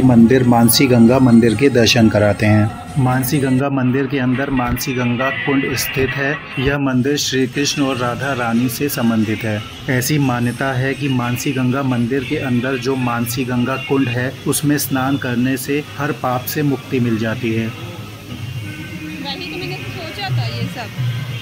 मंदिर मानसी गंगा मंदिर के दर्शन कराते हैं। मानसी गंगा मंदिर के अंदर मानसी गंगा कुंड स्थित है। यह मंदिर श्री कृष्ण और राधा रानी से संबंधित है। ऐसी मान्यता है कि मानसी गंगा मंदिर के अंदर जो मानसी गंगा कुंड है उसमें स्नान करने से हर पाप से मुक्ति मिल जाती है। वही तो मैंने सोचा था ये सब।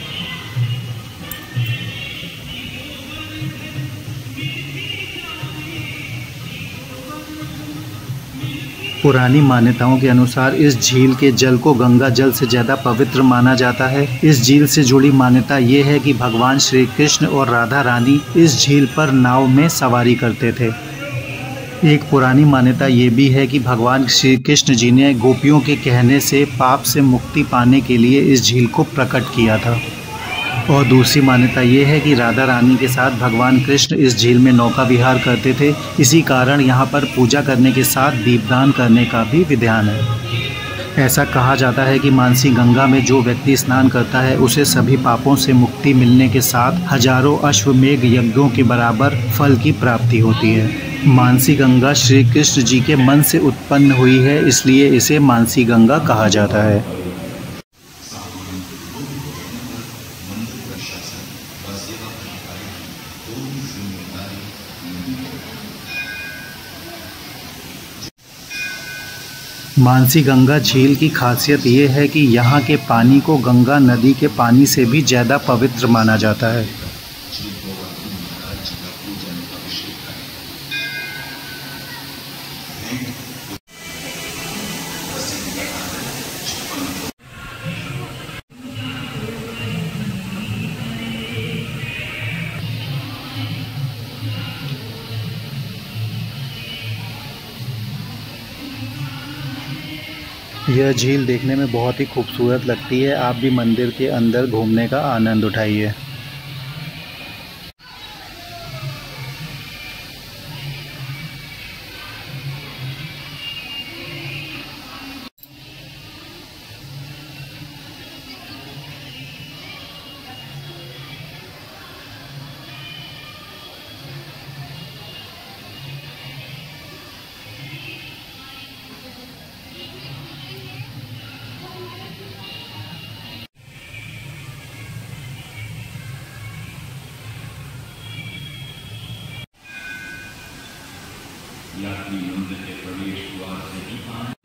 पुरानी मान्यताओं के अनुसार इस झील के जल को गंगा जल से ज़्यादा पवित्र माना जाता है। इस झील से जुड़ी मान्यता ये है कि भगवान श्री कृष्ण और राधा रानी इस झील पर नाव में सवारी करते थे। एक पुरानी मान्यता ये भी है कि भगवान श्री कृष्ण जी ने गोपियों के कहने से पाप से मुक्ति पाने के लिए इस झील को प्रकट किया था। और दूसरी मान्यता ये है कि राधा रानी के साथ भगवान कृष्ण इस झील में नौका विहार करते थे। इसी कारण यहाँ पर पूजा करने के साथ दीपदान करने का भी विधान है। ऐसा कहा जाता है कि मानसी गंगा में जो व्यक्ति स्नान करता है उसे सभी पापों से मुक्ति मिलने के साथ हजारों अश्वमेघ यज्ञों के बराबर फल की प्राप्ति होती है। मानसी गंगा श्री कृष्ण जी के मन से उत्पन्न हुई है, इसलिए इसे मानसी गंगा कहा जाता है। मानसी गंगा झील की खासियत ये है कि यहाँ के पानी को गंगा नदी के पानी से भी ज़्यादा पवित्र माना जाता है। यह झील देखने में बहुत ही खूबसूरत लगती है। आप भी मंदिर के अंदर घूमने का आनंद उठाइए। यात्री मंदिर के प्रवेश द्वार से ही